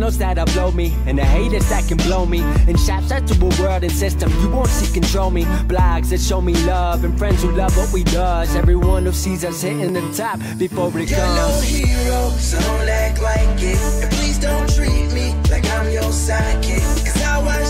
criminals that'll blow me, and the haters that can blow me, and shots out to a world and system you won't see control me. Blogs that show me love, and friends who love what we does. Everyone who sees us hitting the top before it comes. You're no hero, so don't act like it, and please don't treat me like I'm your sidekick, 'cause I watch